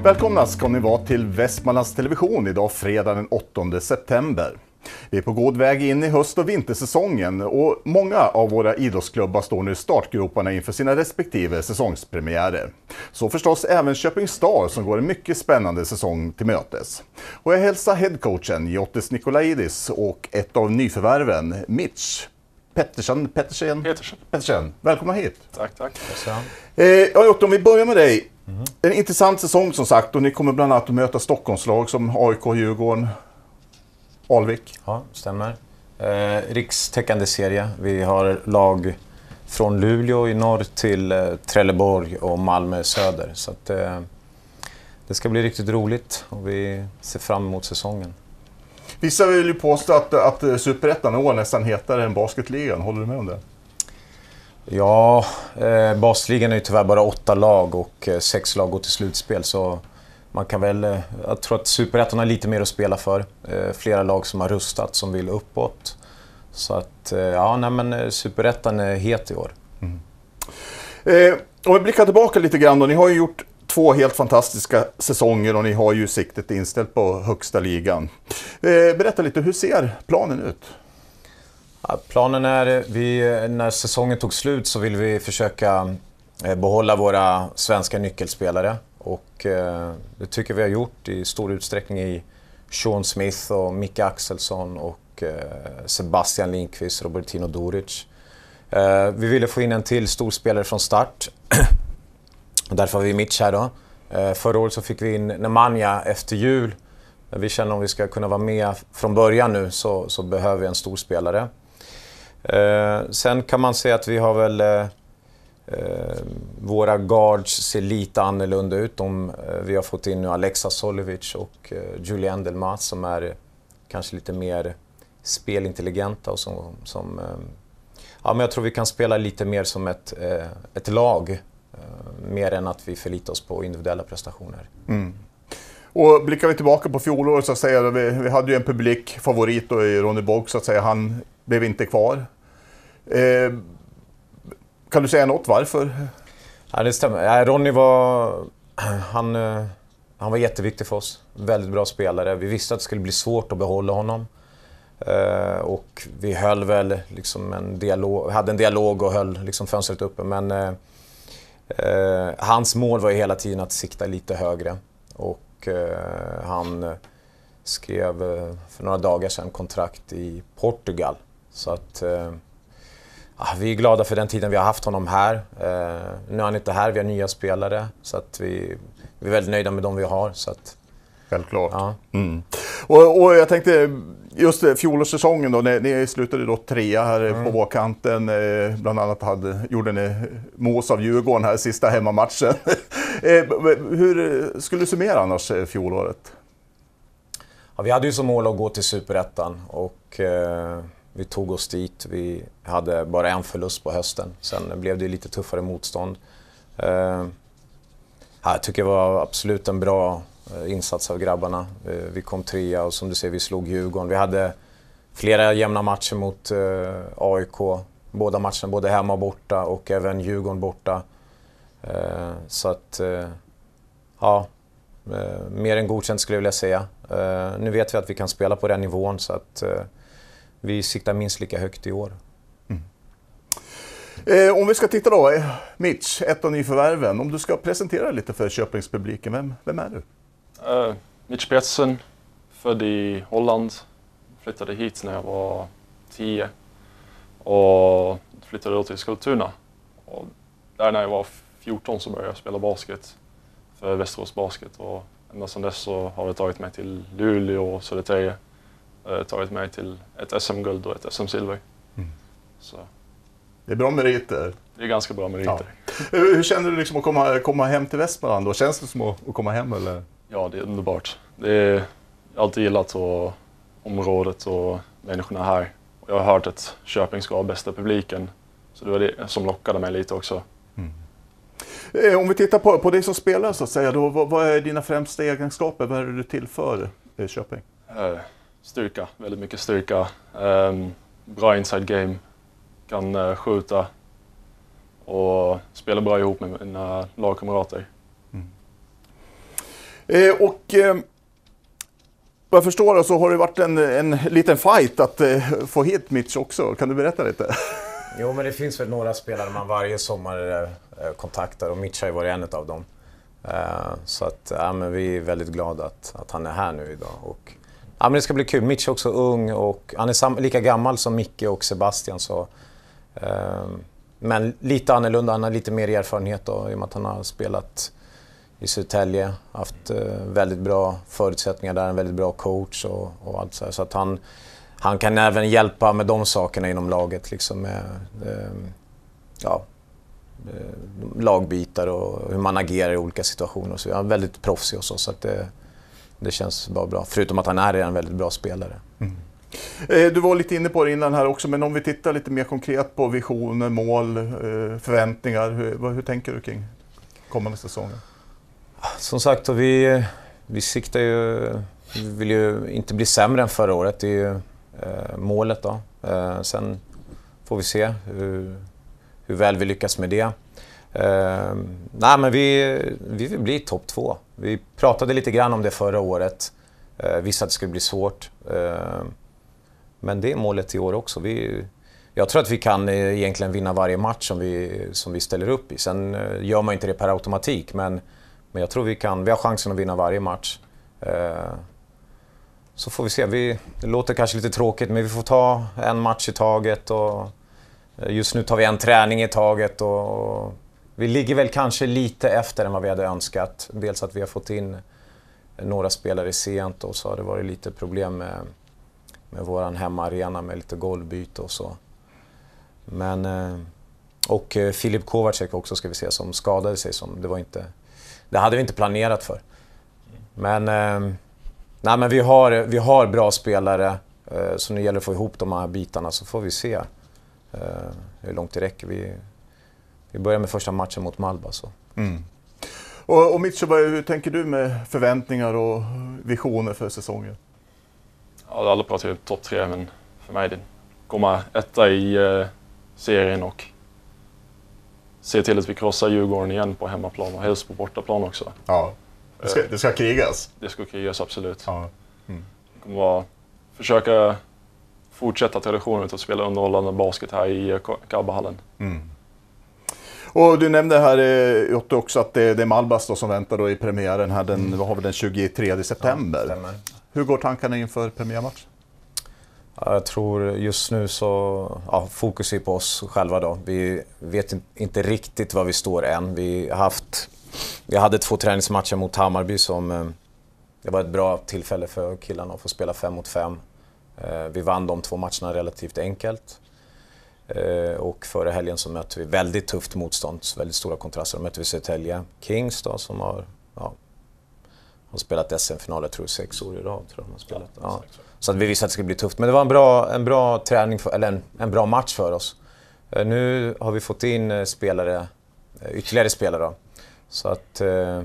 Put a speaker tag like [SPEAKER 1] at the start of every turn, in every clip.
[SPEAKER 1] Välkomna ska ni vara till Västmanlands Television idag fredag den 8 september. Vi är på god väg in i höst- och vintersäsongen och många av våra idrottsklubbar står nu i startgroparna inför sina respektive säsongspremiärer. Så förstås även Köping Star som går en mycket spännande säsong till mötes. Och jag hälsar headcoachen Jotis Nikolaidis och ett av nyförvärven Mitch Pettersen. Välkomna hit.
[SPEAKER 2] Tack.
[SPEAKER 1] Jotte, om vi börjar med dig. En intressant säsong som sagt och ni kommer bland annat att möta Stockholmslag som AIK, Djurgården, Alvik.
[SPEAKER 3] Ja, stämmer. Rikstäckande serie. Vi har lag från Luleå i norr till Trelleborg och Malmö i söder. Så att, det ska bli riktigt roligt och vi ser fram emot säsongen.
[SPEAKER 1] Vissa vill ju påstå att Superettan år nästan hetare än basketligan. Håller du med om det?
[SPEAKER 3] Ja, basligan är ju tyvärr bara 8 lag och 6 lag går till slutspel. Så man kan väl, jag tror att Superettan har lite mer att spela för. Flera lag som har rustat som vill uppåt. Så att, Superettan är het i år.
[SPEAKER 1] Om vi blickar tillbaka lite grann då. Ni har ju gjort 2 helt fantastiska säsonger och ni har ju siktet inställt på högsta ligan. Berätta lite, hur ser planen ut?
[SPEAKER 3] Ja, planen är, när säsongen tog slut så vill vi försöka behålla våra svenska nyckelspelare. Och det tycker vi har gjort i stor utsträckning i Sean Smith och Micke Axelsson och Sebastian Lindqvist, Robertino Duric. Vi ville få in en till stor spelare från start. Och därför har vi Mitch här då. Förra året så fick vi in Nemanja efter jul. Vi känner om vi ska kunna vara med från början nu så behöver vi en stor spelare. Sen kan man säga att vi har väl våra guards ser lite annorlunda ut. Vi har fått in nu Alexa Solivic och Julian Delmas som är kanske lite mer spelintelligenta och men jag tror vi kan spela lite mer som ett lag mer än att vi förlitar oss på individuella prestationer.
[SPEAKER 1] Och blickar vi tillbaka på fjolåret så att säga, vi hade ju en publikfavorit då i Ronny Bock så att säga, han blev inte kvar. Kan du säga något varför?
[SPEAKER 3] Ja, det stämmer. Ja, Ronny han var jätteviktig för oss. Väldigt bra spelare. Vi visste att det skulle bli svårt att behålla honom. Och vi höll väl liksom hade en dialog och höll liksom fönstret uppe. Men hans mål var ju hela tiden att sikta lite högre. Och han skrev för några dagar sedan kontrakt i Portugal. Så att vi är glada för den tiden vi har haft honom här. Nu är han inte här, vi har nya spelare. Så att vi är väldigt nöjda med dem vi har. Så att,
[SPEAKER 1] självklart.
[SPEAKER 3] Ja.
[SPEAKER 1] Och jag tänkte, just fjolårssäsongen då, ni slutade då 3 här på vårkanten. Bland annat gjorde ni mås av Djurgården här sista hemmamatchen. Hur skulle du summera annars fjolåret?
[SPEAKER 3] Ja, vi hade ju som mål att gå till Superettan och vi tog oss dit. Vi hade bara en förlust på hösten. Sen blev det lite tuffare motstånd. Jag tycker det var absolut en bra insats av grabbarna. Vi kom 3 och som du ser vi slog Djurgården. Vi hade flera jämna matcher mot AIK. Båda matcherna, både hemma och borta och även Djurgården borta. Så att mer än godkänt skulle jag vilja säga. Nu vet vi att vi kan spela på den nivån så att vi siktar minst lika högt i år.
[SPEAKER 1] Om vi ska titta då, Mitch, ett av nyförvärven. Om du ska presentera lite för Köpingspubliken, vem är du?
[SPEAKER 2] Mitch Pettersen, född i Holland. Flyttade hit när jag var 10 och flyttade då till Skultuna. Och där när jag var 14 så började jag spela basket för Västerås Basket och ända sedan dess så har det tagit mig till Luleå och Södertälje. Tagit mig till ett SM-guld och ett SM-silver. Så.
[SPEAKER 1] Det är bra meriter.
[SPEAKER 2] Det är ganska bra meriter.
[SPEAKER 1] Ja. Hur känner du liksom att komma hem till Västmanland då? Känns det som att komma hem eller?
[SPEAKER 2] Ja, det är underbart. Jag har alltid gillat området och människorna här. Och jag har hört att Köping ska ha bästa publiken. Så det var det som lockade mig lite också.
[SPEAKER 1] Om vi tittar på dig som spelare så att säga, då, vad är dina främsta egenskaper? Vad är det du tillför Köping?
[SPEAKER 2] Styrka, väldigt mycket styrka. Bra inside game. Kan skjuta och spela bra ihop med mina lagkamrater.
[SPEAKER 1] Vad jag förstår så har det varit en liten fight att få hit Mitch också. Kan du berätta lite?
[SPEAKER 3] Jo, men det finns väl några spelare man varje sommar kontaktar och Mitch har ju varit en av dem. Så att men vi är väldigt glada att han är här nu idag. Och, men det ska bli kul. Mitch är också ung och han är lika gammal som Micke och Sebastian. Så, men lite annorlunda, han har lite mer erfarenhet då, i och med att han har spelat i Södertälje, haft väldigt bra förutsättningar där, en väldigt bra coach och allt så här. Så att han kan även hjälpa med de sakerna inom laget, liksom med lagbitar och hur man agerar i olika situationer. Så han är väldigt proffsig och så att det känns bara bra. Förutom att han är en väldigt bra spelare.
[SPEAKER 1] Mm. Du var lite inne på det innan här också, men om vi tittar lite mer konkret på visioner, mål, förväntningar. Hur tänker du kring kommande säsongen?
[SPEAKER 3] Som sagt, vi siktar ju, vi vill ju inte bli sämre än förra året. Det är ju målet då. Sen får vi se hur väl vi lyckas med det. Men vi vill bli topp 2. Vi pratade lite grann om det förra året. Visste att det skulle bli svårt. Men det är målet i år också. Jag tror att vi kan egentligen vinna varje match som vi ställer upp i. Sen gör man inte det per automatik, men jag tror vi har chansen att vinna varje match. Så får vi se. Det låter kanske lite tråkigt, men vi får ta en match i taget. Och just nu tar vi en träning i taget. Och vi ligger väl kanske lite efter än vad vi hade önskat. Dels att vi har fått in några spelare sent och så har det varit lite problem med våran hemmaarena med lite golvbyte och så. Men och Filip Kovacek också ska vi se, som skadade sig, det hade vi inte planerat för. Men vi har bra spelare, så nu gäller det att få ihop de här bitarna, så får vi se hur långt det räcker. Vi börjar med första matchen mot Malba så.
[SPEAKER 1] Mm. Och Mitch, hur tänker du med förväntningar och visioner för säsongen?
[SPEAKER 2] Ja, alla pratar ju topp 3, men för mig det komma etta i serien och se till att vi krossar Djurgården igen på hemmaplan och helst på bortaplan också.
[SPEAKER 1] Ja, det ska krigas.
[SPEAKER 2] Det ska krigas, absolut.
[SPEAKER 1] Ja. Mm.
[SPEAKER 2] Det kommer försöka fortsätta traditionen att spela underhållande basket här i Kabbahallen.
[SPEAKER 1] Mm. Och du nämnde här Otto också att det är Malbas då som väntar då i premiären här den 23 september. Ja, hur går tankarna inför premiärmatch?
[SPEAKER 3] Jag tror just nu så fokus är på oss själva då. Vi vet inte riktigt var vi står än. Vi hade 2 träningsmatcher mot Hammarby som det var ett bra tillfälle för killarna att få spela 5 mot 5. Vi vann de 2 matcherna relativt enkelt. Och förra helgen så mötte vi väldigt tufft motstånd, väldigt stora kontraster. Då mötte vi Södertälje Kings då, som har spelat SM-finaler, tror jag 6 år i rad. Tror jag, spelat. Ja. Så att vi visste att det skulle bli tufft. Men det var en bra träning, en bra match för oss. Nu har vi fått in ytterligare spelare då. Så att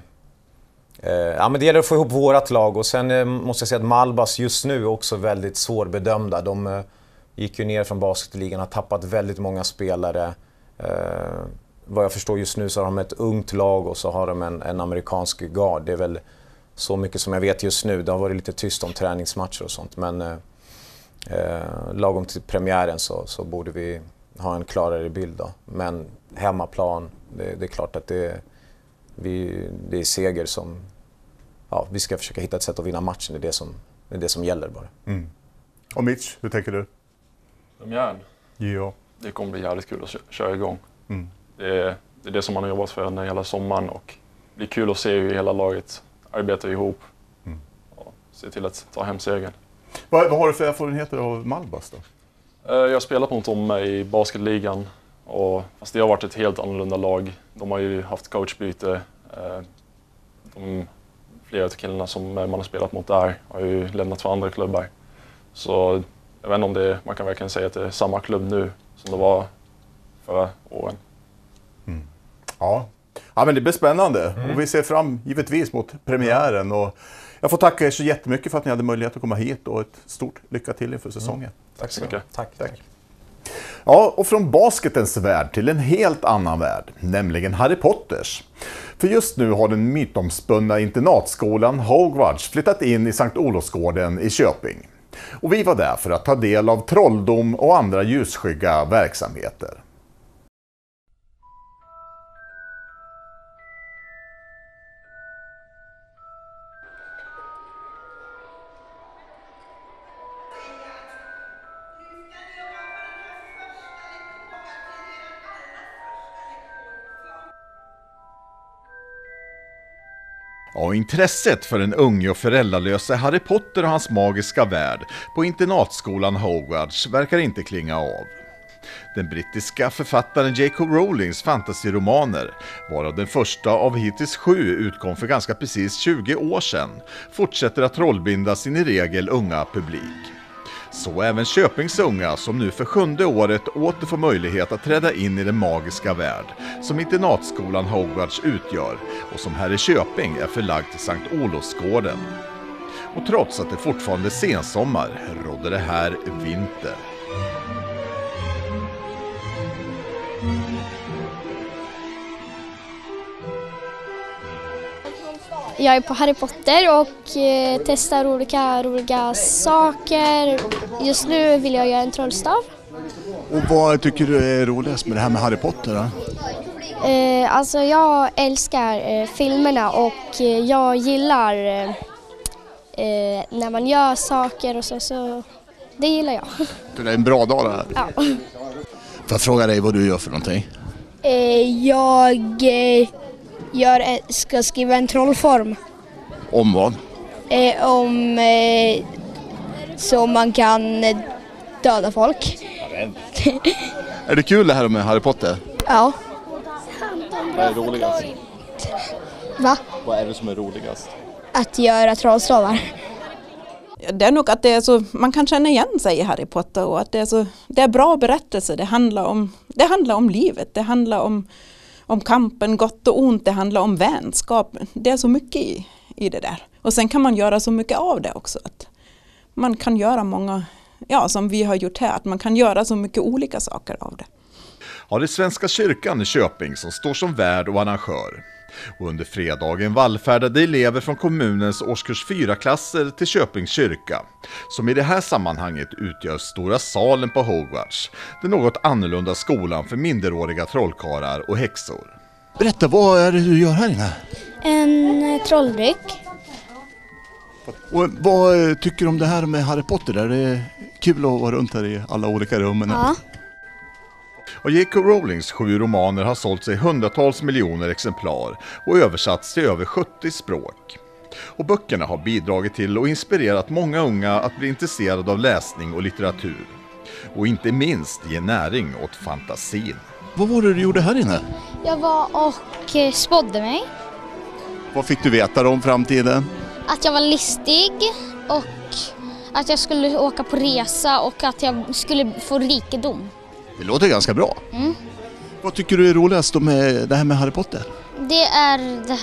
[SPEAKER 3] men det gäller att få ihop vårat lag. Och sen måste jag säga att Malbas just nu är också väldigt svårbedömda. De gick ju ner från basketligan, har tappat väldigt många spelare. Vad jag förstår just nu så har de ett ungt lag och så har de en amerikansk gard. Det är väl så mycket som jag vet just nu. Det har varit lite tyst om träningsmatcher och sånt. Men lagom till premiären så borde vi ha en klarare bild då. Men hemmaplan, det är klart att det är seger som... Ja, vi ska försöka hitta ett sätt att vinna matchen. Det är det som gäller bara. Mm.
[SPEAKER 1] Och Mitch, hur tänker du?
[SPEAKER 2] Premiären?
[SPEAKER 1] Ja.
[SPEAKER 2] Det kommer bli jävligt kul att köra igång.
[SPEAKER 1] Mm.
[SPEAKER 2] Det är det som man har jobbat för under hela sommaren och det blir kul att se hur hela laget arbetar ihop och se till att ta hem segern.
[SPEAKER 1] Vad har du för erfarenheter av Malbas då?
[SPEAKER 2] Jag har spelat mot dem i basketligan, fast det har varit ett helt annorlunda lag. De har ju haft coachbyte. Flera av killarna som man har spelat mot där har ju lämnat för andra klubbar. Så jag vet inte om man kan verkligen säga att det är samma klubb nu som det var förra åren.
[SPEAKER 1] Mm. Ja, men det blir spännande och vi ser fram givetvis mot premiären. Och jag får tacka er så jättemycket för att ni hade möjlighet att komma hit och ett stort lycka till inför säsongen.
[SPEAKER 2] Tack så mycket.
[SPEAKER 3] Tack.
[SPEAKER 1] Ja, och från basketens värld till en helt annan värld, nämligen Harry Potters. För just nu har den mytomspunna internatskolan Hogwarts flyttat in i Sankt Olofsgården i Köping. Och vi var där för att ta del av trolldom och andra ljusskygga verksamheter. Ja, intresset för den unge och föräldralösa Harry Potter och hans magiska värld på internatskolan Hogwarts verkar inte klinga av. Den brittiska författaren J.K. Rowlings fantasyromaner, varav den första av hittills 7 utkom för ganska precis 20 år sedan, fortsätter att trollbinda sin i regel unga publik. Så även Köpings unga som nu för 7:e året åter får möjlighet att träda in i den magiska värld som internatskolan Hogwarts utgör och som här i Köping är förlagd till Sankt Olofsgården. Och trots att det fortfarande är sensommar råder det här vinter.
[SPEAKER 4] Jag är på Harry Potter och testar olika roliga saker. Just nu vill jag göra en trollstav.
[SPEAKER 1] Och vad tycker du är roligast med det här med Harry Potter då?
[SPEAKER 4] Alltså jag älskar filmerna och jag gillar när man gör saker och så det gillar jag.
[SPEAKER 1] Det är en bra dag det här.
[SPEAKER 4] Ja.
[SPEAKER 1] Får jag fråga dig vad du gör för någonting?
[SPEAKER 4] Jag ska skriva en trollform.
[SPEAKER 1] Om vad?
[SPEAKER 4] Så man kan döda folk.
[SPEAKER 1] Är det kul det här med Harry Potter?
[SPEAKER 4] Ja.
[SPEAKER 2] Vad är roligast?
[SPEAKER 4] Va?
[SPEAKER 2] Vad är det som är roligast?
[SPEAKER 4] Att göra trollstavar.
[SPEAKER 5] Det är nog att det är så, man kan känna igen sig i Harry Potter och att det är bra berättelser. Det handlar om livet, det handlar om kampen, gott och ont, det handlar om vänskap. Det är så mycket i det där. Och sen kan man göra så mycket av det också. Att man kan göra många, som vi har gjort här, att man kan göra så mycket olika saker av det.
[SPEAKER 1] Ja, det är Svenska kyrkan i Köping som står som värd och arrangör. Och under fredagen vallfärdade elever från kommunens årskurs 4-klasser till Köpings kyrka, som i det här sammanhanget utgör stora salen på Hogwarts, den något annorlunda skolan för minderåriga trollkarlar och häxor. Berätta, vad är det du gör här inne?
[SPEAKER 4] En trolldryck.
[SPEAKER 1] Och vad tycker du om det här med Harry Potter? Är det kul att vara runt här i alla olika rummen?
[SPEAKER 4] Ja.
[SPEAKER 1] Och J.K. Rowlings 7 romaner har sålt sig hundratals miljoner exemplar och översatts till över 70 språk. Och böckerna har bidragit till och inspirerat många unga att bli intresserade av läsning och litteratur. Och inte minst ge näring åt fantasin. Vad var det du gjorde här inne?
[SPEAKER 4] Jag var och spådde mig.
[SPEAKER 1] Vad fick du veta om framtiden?
[SPEAKER 4] Att jag var listig och att jag skulle åka på resa och att jag skulle få rikedom.
[SPEAKER 1] Det låter ganska bra.
[SPEAKER 4] Mm.
[SPEAKER 1] Vad tycker du är roligast med det här med Harry Potter?
[SPEAKER 4] Det är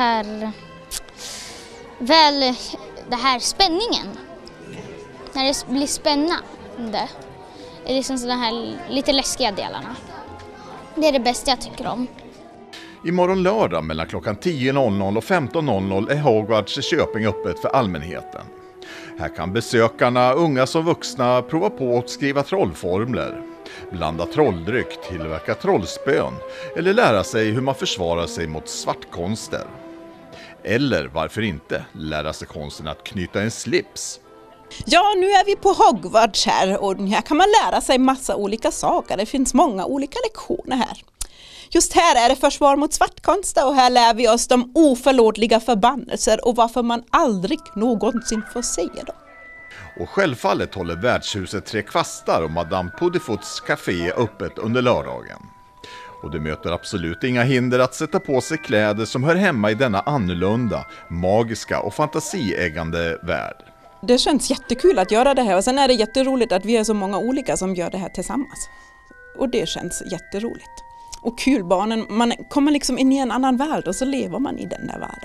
[SPEAKER 4] det här spänningen. När det blir spännande. Det är liksom de här lite läskiga delarna. Det är det bästa jag tycker om.
[SPEAKER 1] Imorgon lördag mellan klockan 10.00 och 15.00 är Hogwarts i Köping öppet för allmänheten. Här kan besökarna, unga som vuxna, prova på att skriva trollformler, blanda trolldryck, tillverka trollspön eller lära sig hur man försvarar sig mot svartkonster. Eller varför inte lära sig konsten att knyta en slips.
[SPEAKER 5] Ja, nu är vi på Hogwarts här och här kan man lära sig massa olika saker. Det finns många olika lektioner här. Just här är det försvar mot svartkonster och här lär vi oss de oförlåtliga förbannelser och varför man aldrig någonsin får se dem.
[SPEAKER 1] Och självfallet håller värdshuset Tre Kvastar och Madame Puddifoots café öppet under lördagen. Och det möter absolut inga hinder att sätta på sig kläder som hör hemma i denna annorlunda, magiska och fantasieggande värld.
[SPEAKER 5] Det känns jättekul att göra det här och sen är det jätteroligt att vi är så många olika som gör det här tillsammans. Och det känns jätteroligt. Och kul, barnen, man kommer liksom in i en annan värld och så lever man i den där världen.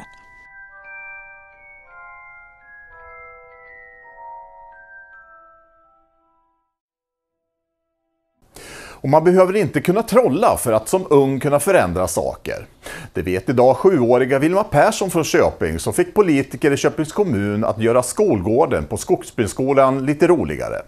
[SPEAKER 1] Och man behöver inte kunna trolla för att som ung kunna förändra saker. Det vet idag 7-åriga Vilma Persson från Köping som fick politiker i Köpings kommun att göra skolgården på Skogsbynskolan lite roligare.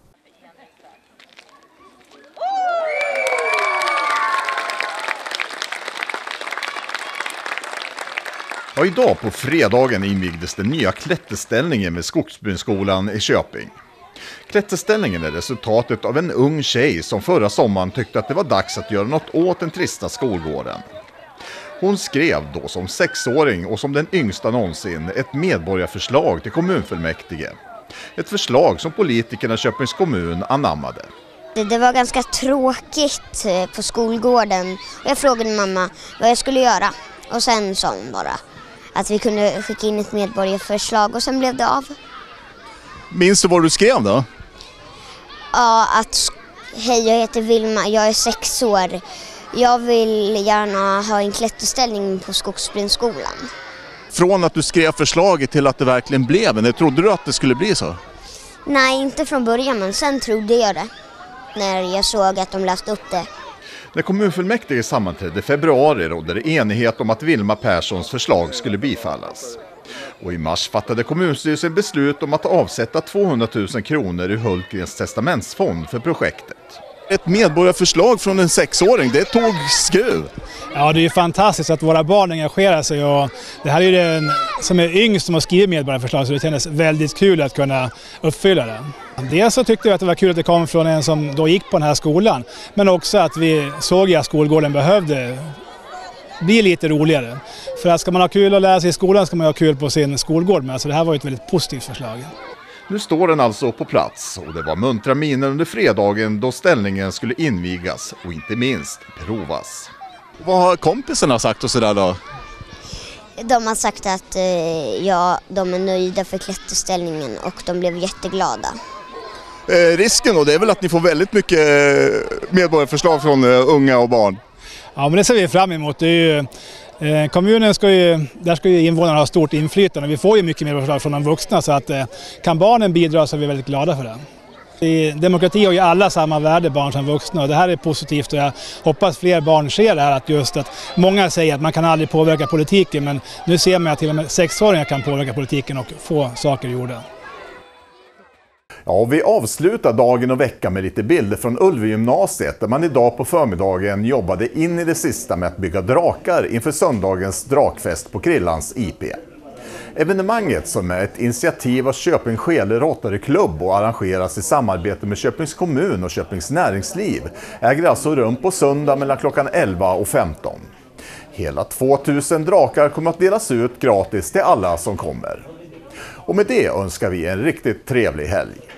[SPEAKER 1] Ja, idag på fredagen invigdes den nya klätterställningen med Skogsbynskolan i Köping. Klätterställningen är resultatet av en ung tjej som förra sommaren tyckte att det var dags att göra något åt den trista skolgården. Hon skrev då som 6-åring och som den yngsta någonsin ett medborgarförslag till kommunfullmäktige. Ett förslag som politikerna i Köpings kommun anammade.
[SPEAKER 6] Det var ganska tråkigt på skolgården och jag frågade mamma vad jag skulle göra. Och sen sa hon bara att vi kunde skicka in ett medborgarförslag och sen blev det av.
[SPEAKER 1] Minns du vad du skrev då?
[SPEAKER 6] Ja, att hej, jag heter Vilma, jag är 6 år. Jag vill gärna ha en klätterställning på Skogsbynskolan.
[SPEAKER 1] Från att du skrev förslaget till att det verkligen blev, eller trodde du att det skulle bli så?
[SPEAKER 6] Nej, inte från början, men sen trodde jag det. När jag såg att de läste upp det.
[SPEAKER 1] När kommunfullmäktige sammanträdde i februari rådde det enighet om att Vilma Perssons förslag skulle bifallas. Och i mars fattade kommunstyrelsen beslut om att avsätta 200 000 kronor ur Hultgrens testamentsfond för projektet. Ett medborgarförslag från en 6-åring, det tog skruv.
[SPEAKER 7] Ja, det är ju fantastiskt att våra barn engagerar sig och det här är ju den som är yngst som har skrivit medborgarförslag så det kändes väldigt kul att kunna uppfylla det. Dels så tyckte jag att det var kul att det kom från en som då gick på den här skolan men också att vi såg att skolgården behövde bli lite roligare. För att ska man ha kul att lära sig i skolan ska man ha kul på sin skolgård med så det här var ett väldigt positivt förslag.
[SPEAKER 1] Nu står den alltså på plats och det var muntra miner under fredagen då ställningen skulle invigas och inte minst provas. Vad har kompisarna sagt och sådär då?
[SPEAKER 6] De har sagt att de är nöjda för klätterställningen och de blev jätteglada.
[SPEAKER 1] Risken då, det är väl att ni får väldigt mycket medborgarförslag från unga och barn?
[SPEAKER 7] Ja, men det ser vi fram emot. Det är ju, kommunen där ska ju invånarna ha stort inflytande. Vi får ju mycket mer förslag från de vuxna så att kan barnen bidra så är vi väldigt glada för det. I demokrati har ju alla samma värde, barn som vuxna, och det här är positivt och jag hoppas fler barn ser det här att många säger att man kan aldrig påverka politiken men nu ser man att till och med 6-åringar kan påverka politiken och få saker gjorda.
[SPEAKER 1] Ja, vi avslutar dagen och veckan med lite bilder från Ulvegymnasiet där man idag på förmiddagen jobbade in i det sista med att bygga drakar inför söndagens drakfest på Krillans IP. Evenemanget som är ett initiativ av Köping Skele Rotaryklubb och arrangeras i samarbete med Köpings kommun och Köpings näringsliv äger alltså rum på söndag mellan klockan 11 och 15. Hela 2000 drakar kommer att delas ut gratis till alla som kommer. Och med det önskar vi en riktigt trevlig helg.